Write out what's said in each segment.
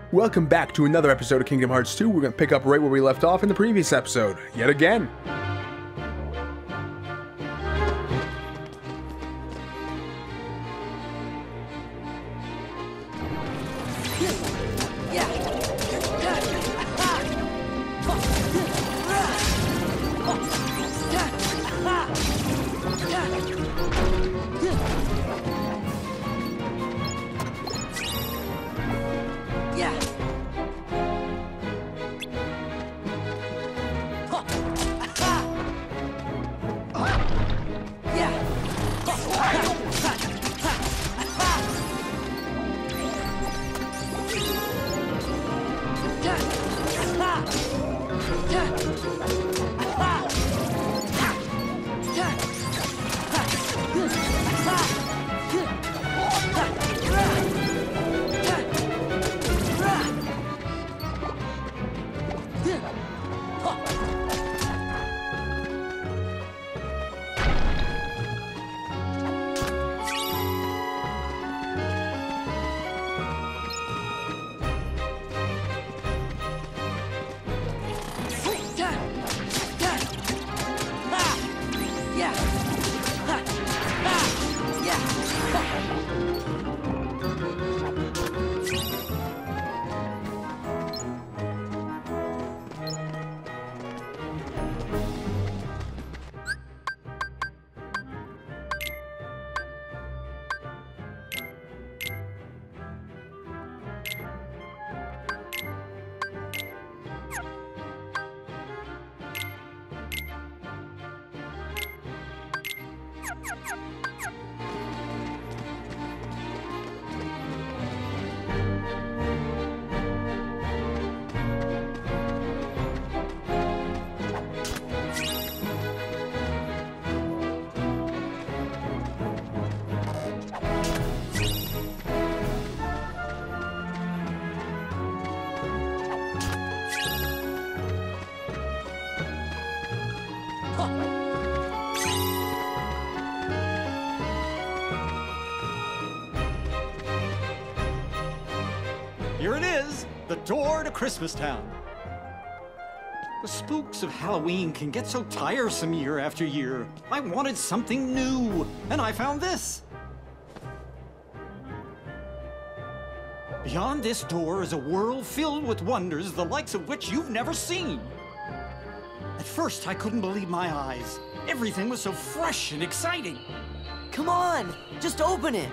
Welcome back to another episode of Kingdom Hearts 2. We're going to pick up right where we left off in the previous episode, yet again. Here it is, the door to Christmas Town. The spooks of Halloween can get so tiresome year after year. I wanted something new, and I found this. Beyond this door is a world filled with wonders, the likes of which you've never seen. At first, I couldn't believe my eyes. Everything was so fresh and exciting. Come on, just open it.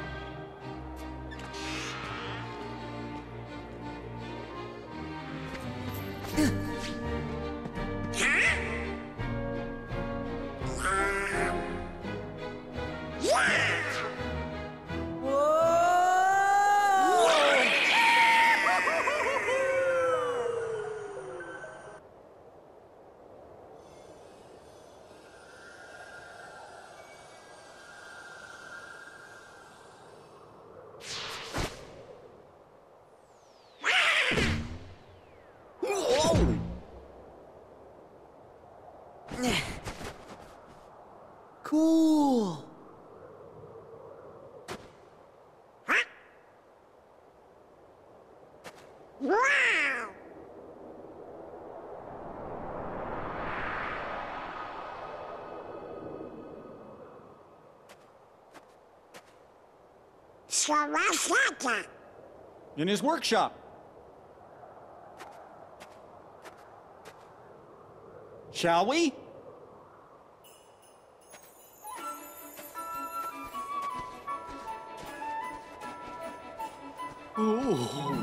Cool. Wow! So what's that? In his workshop. Shall we? Ooh.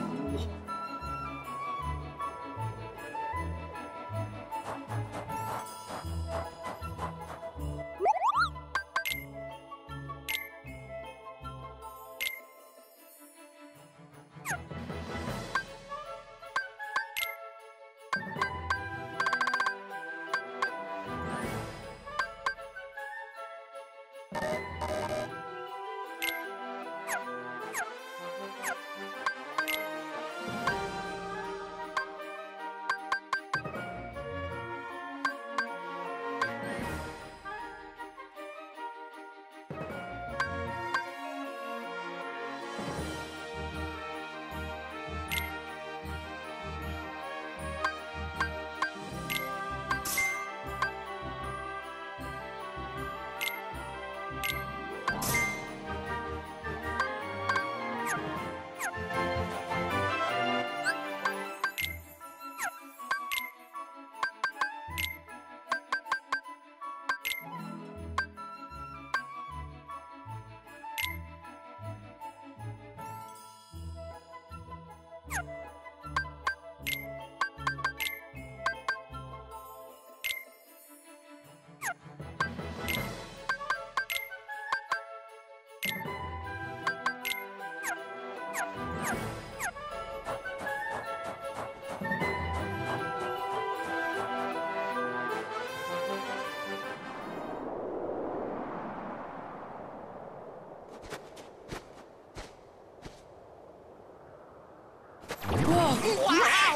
Wow!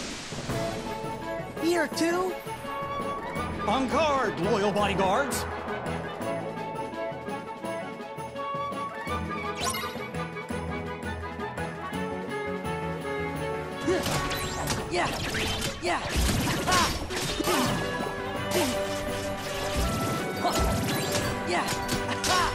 Here too? On guard, loyal bodyguards! Yeah! Yeah! Ah! Yeah! Ah!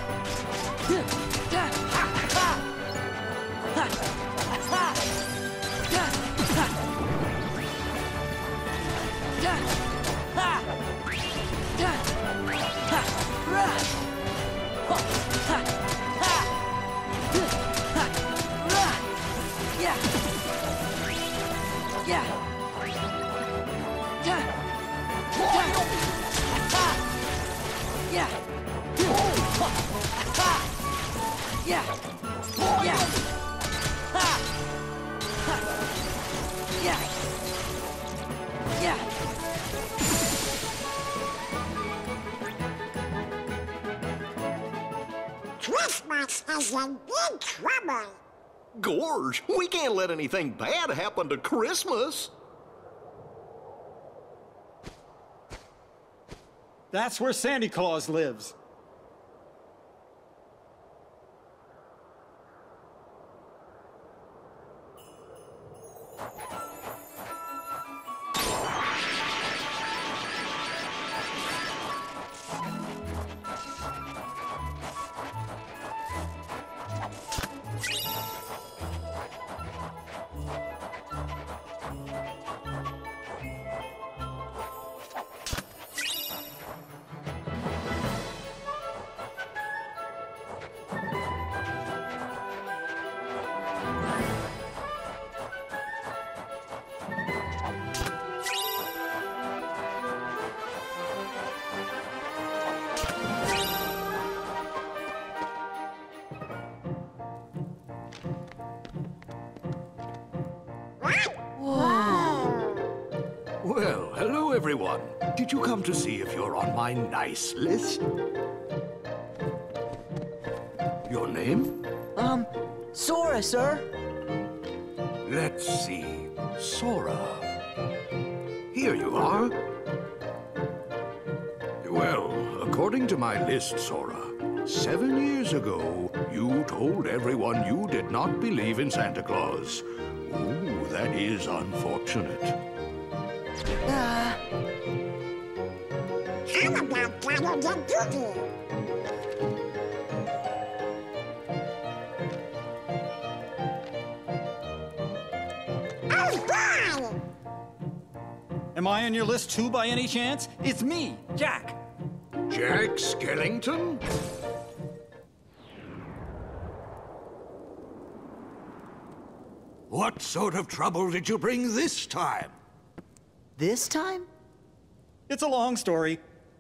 Christmas is in big trouble. Gorge, we can't let anything bad happen to Christmas. That's where Santa Claus lives. Well, hello everyone. Did you come to see if you're on my nice list? Your name? Sora, sir. Let's see. Sora. Here you are. Well, according to my list, Sora, 7 years ago, you told everyone you did not believe in Santa Claus. Ooh, that is unfortunate. How about Donald and Goofy? Oh, boy! Am I on your list too by any chance? It's me, Jack. Jack Skellington? What sort of trouble did you bring this time? This time? It's a long story.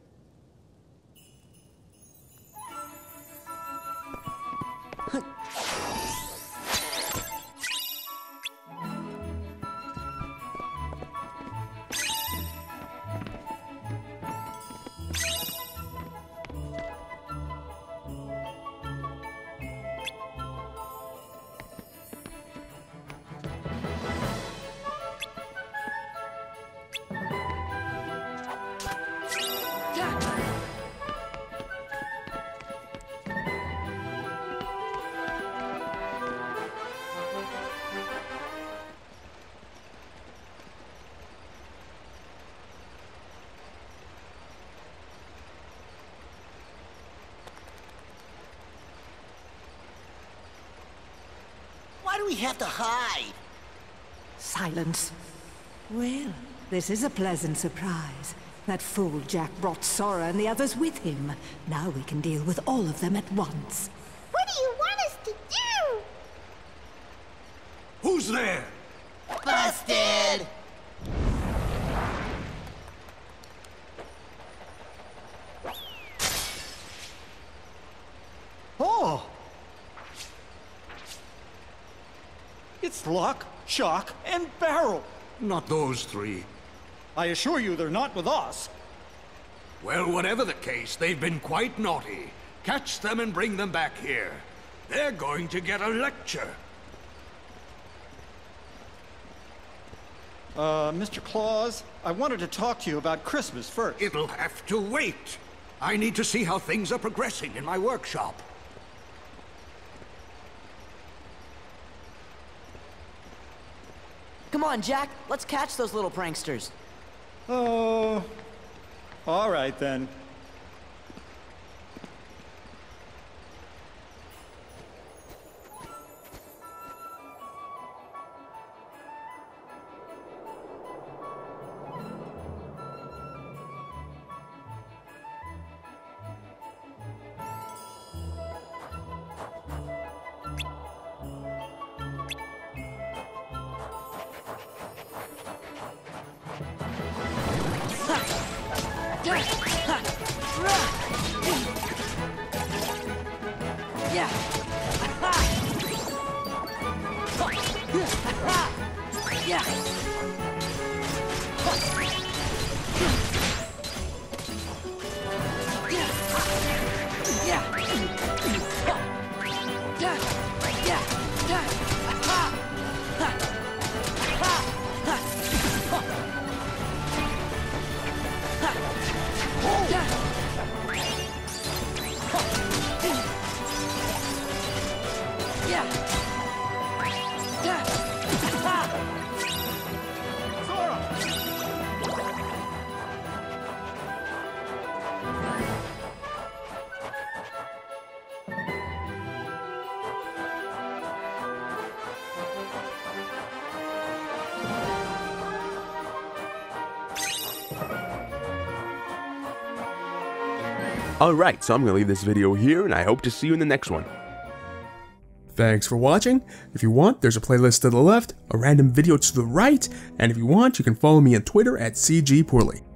Why do we have to hide? Silence. Well, this is a pleasant surprise. That fool Jack brought Sora and the others with him. Now we can deal with all of them at once. What do you want us to do? Who's there? Busted! Oh, It's Lock, Shock, and Barrel. Not those three. I assure you they're not with us. Well, whatever the case, they've been quite naughty. Catch them and bring them back here. They're going to get a lecture. Mr. Claus, I wanted to talk to you about Christmas first. It'll have to wait. I need to see how things are progressing in my workshop. Come on, Jack. Let's catch those little pranksters. Oh, all right then. Yeah. Yeah. Alright, so I'm going to leave this video here, and I hope to see you in the next one. Thanks for watching. If you want, there's a playlist to the left, a random video to the right, and if you want, you can follow me on Twitter at CGPoorly.